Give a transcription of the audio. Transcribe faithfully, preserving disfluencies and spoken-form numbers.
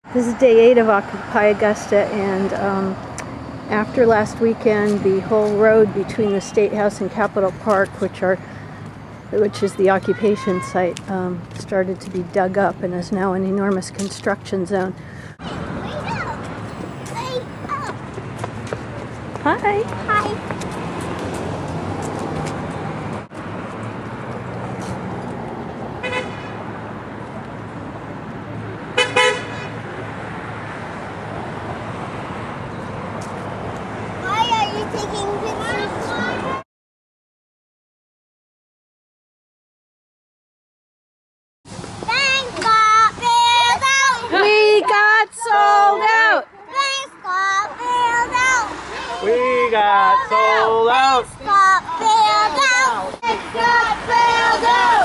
This is day eight of Occupy Augusta, and um, after last weekend, the whole road between the State House and Capitol Park, which are which is the occupation site, um, started to be dug up and is now an enormous construction zone. Hi. Hi. We got sold out! We got sold out! Got bailed out! Got bailed out!